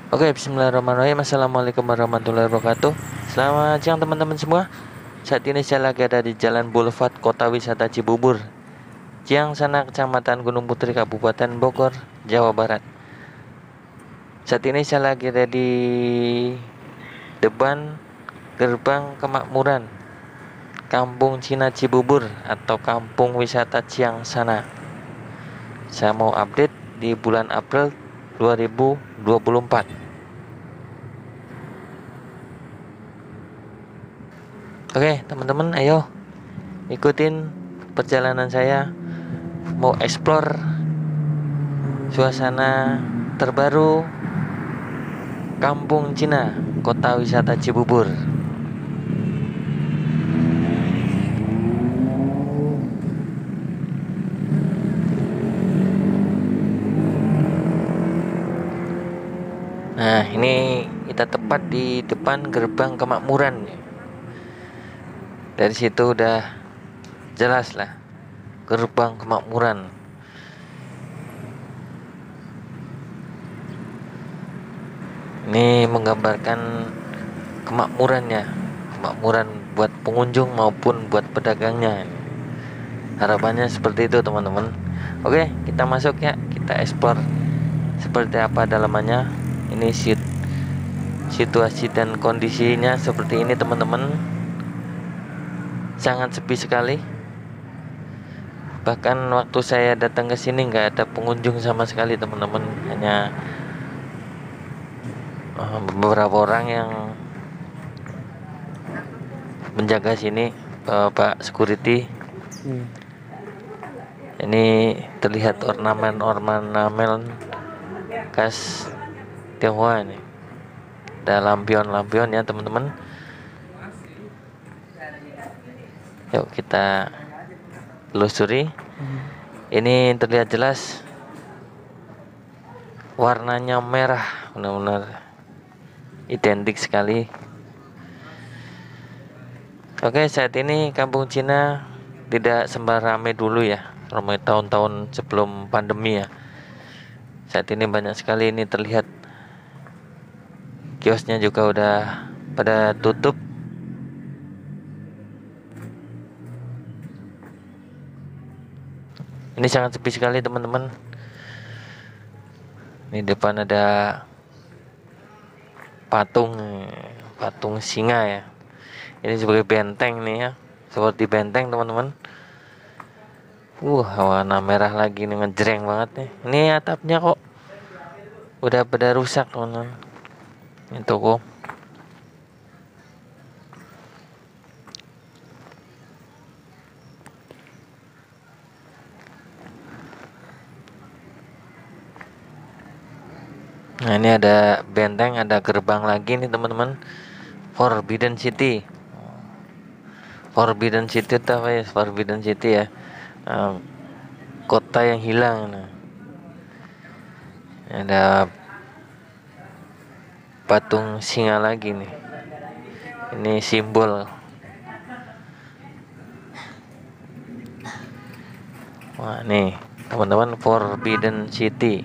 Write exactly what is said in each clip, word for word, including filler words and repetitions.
Oke, bismillahirrahmanirrahim. Assalamualaikum warahmatullahi wabarakatuh. Selamat siang teman-teman semua. Saat ini saya lagi ada di Jalan Boulevard Kota Wisata Cibubur, Ciang Sana, Kecamatan Gunung Putri, Kabupaten Bogor, Jawa Barat. Saat ini saya lagi ada di depan Gerbang Kemakmuran Kampung Cina Cibubur atau Kampung Wisata Ciang Sana. Saya mau update di bulan April dua ribu dua puluh empat. Oke, teman-teman, ayo ikutin perjalanan saya mau explore suasana terbaru Kampung Cina, Kota Wisata Cibubur. Nah, ini kita tepat di depan Gerbang Kemakmuran. Dari situ udah jelas lah, Gerbang Kemakmuran. Ini menggambarkan kemakmurannya, kemakmuran buat pengunjung maupun buat pedagangnya. Harapannya seperti itu, teman-teman. Oke, kita masuk ya, kita explore seperti apa dalamannya. Ini sit situasi dan kondisinya seperti ini, teman-teman. Sangat sepi sekali. Bahkan waktu saya datang ke sini nggak ada pengunjung sama sekali, teman-teman. Hanya uh, beberapa orang yang menjaga sini, uh, Pak Security. Hmm. Ini terlihat ornamen-ornamen khas Tionghoa ini. Ada lampion-lampion ya, teman-teman. Yuk kita telusuri. Hmm. Ini terlihat jelas warnanya merah, benar-benar identik sekali. Oke, saat ini Kampung Cina tidak sembaramai dulu ya, ramai tahun-tahun sebelum pandemi ya. Saat ini banyak sekali ini terlihat kiosnya juga udah pada tutup. Ini sangat sepi sekali, teman-teman. Di depan ada patung patung singa ya. Ini sebagai benteng nih ya, seperti benteng, teman-teman. Uh, warna merah lagi nih, ngejreng banget nih. Ini atapnya kok udah pada rusak, teman-teman. Ini toko. Nah, ini ada benteng, ada gerbang lagi nih, teman-teman. Forbidden City. Forbidden City itu apa ya? Forbidden City ya. Uh, kota yang hilang. Nah. Ada patung singa lagi nih. Ini simbol. Wah, nih, teman-teman, Forbidden City.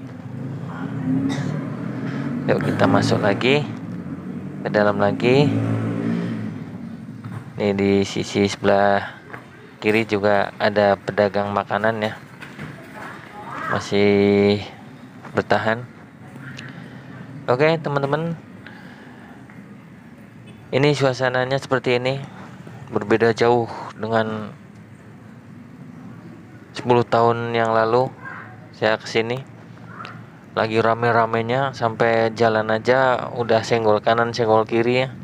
Yuk kita masuk lagi ke dalam lagi. Nih di sisi sebelah kiri juga ada pedagang makanan ya, masih bertahan. Oke, teman-teman, ini suasananya seperti ini, berbeda jauh dengan sepuluh tahun yang lalu saya kesini. Lagi rame-ramenya, sampai jalan aja udah senggol kanan senggol kiri ya.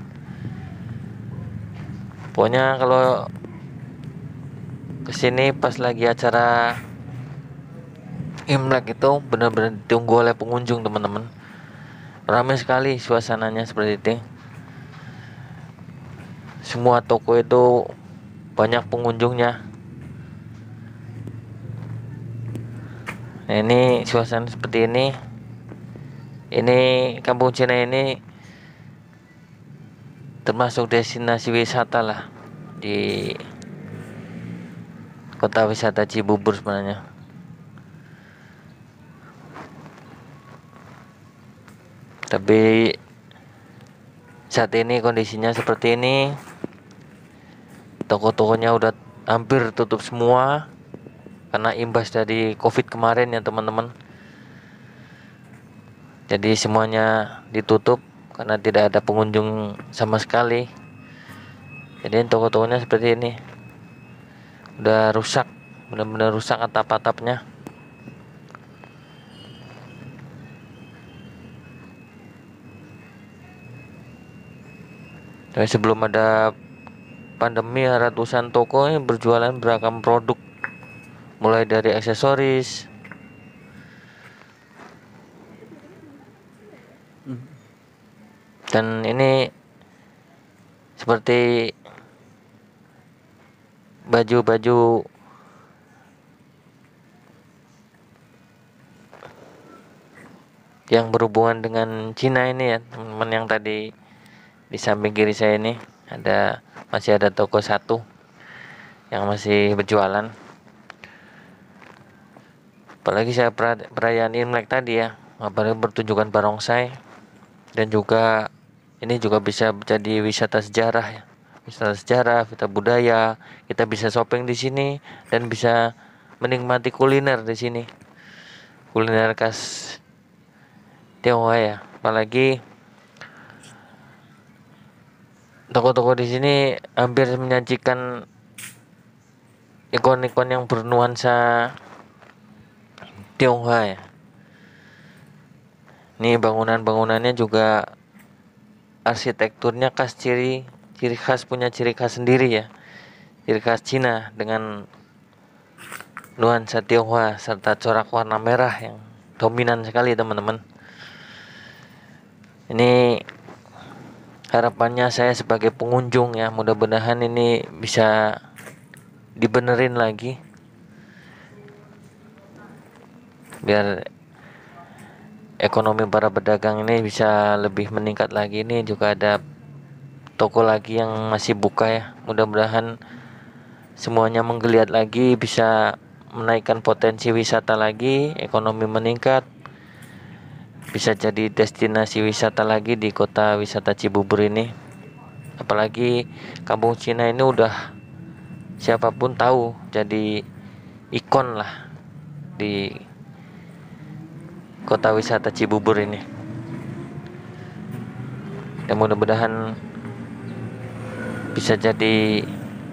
Pokoknya kalau kesini pas lagi acara Imlek itu benar-benar ditunggu oleh pengunjung, teman-teman. Ramai sekali suasananya seperti itu. Semua toko itu banyak pengunjungnya. Nah, ini suasana seperti ini. Ini Kampung Cina ini termasuk destinasi wisata lah di Kota Wisata Cibubur sebenarnya. Tapi saat ini kondisinya seperti ini, toko-tokonya udah hampir tutup semua karena imbas dari COVID kemarin ya teman-teman. Jadi semuanya ditutup karena tidak ada pengunjung sama sekali. Jadi toko-tokonya seperti ini, udah rusak, benar-benar rusak atap-atapnya. Dan sebelum ada pandemi, ratusan toko ini berjualan beragam produk, mulai dari aksesoris, dan ini seperti baju-baju yang berhubungan dengan Cina ini ya teman-teman. Yang tadi di samping kiri saya ini ada masih ada toko satu yang masih berjualan. Apalagi saya perayaan Imlek tadi ya, apalagi bertunjukan barongsai, dan juga ini juga bisa jadi wisata sejarah ya, wisata sejarah, wisata budaya. Kita bisa shopping di sini dan bisa menikmati kuliner di sini, kuliner khas Tionghoa ya. Apalagi toko-toko di sini hampir menyajikan ikon-ikon yang bernuansa Tionghoa ya. Ini bangunan-bangunannya juga arsitekturnya khas, ciri ciri khas, punya ciri khas sendiri ya, ciri khas Cina dengan nuansa Tionghoa serta corak warna merah yang dominan sekali teman-teman. Ini harapannya saya sebagai pengunjung ya, mudah-mudahan ini bisa dibenerin lagi biar ekonomi para pedagang ini bisa lebih meningkat lagi. Ini juga ada toko lagi yang masih buka ya, mudah-mudahan semuanya menggeliat lagi, bisa menaikkan potensi wisata lagi, ekonomi meningkat, bisa jadi destinasi wisata lagi di kota wisata Cibubur ini. Apalagi Kampung Cina ini udah siapapun tahu jadi ikon lah di kota wisata Cibubur ini. Dan mudah-mudahan bisa jadi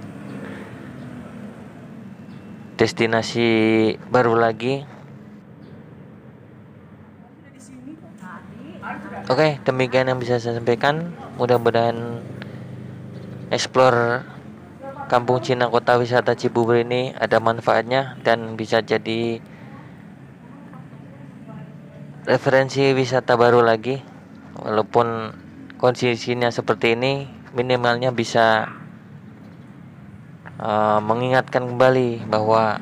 destinasi baru lagi. Oke, demikian yang bisa saya sampaikan. Mudah-mudahan explore Kampung Cina kota wisata Cibubur ini ada manfaatnya dan bisa jadi referensi wisata baru lagi. Walaupun kondisinya seperti ini, minimalnya bisa uh, mengingatkan kembali bahwa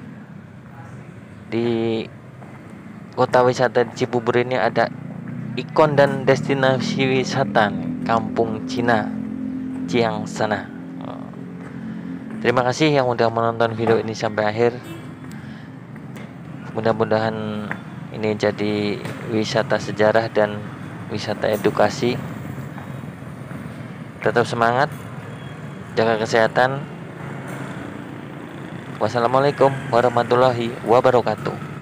di kota wisata Cibubur ini ada ikon dan destinasi wisata Kampung Cina Ciangsana. Terima kasih yang udah menonton video ini sampai akhir. Mudah-mudahan ini jadi wisata sejarah dan wisata edukasi. Tetap semangat, jaga kesehatan. Wassalamualaikum warahmatullahi wabarakatuh.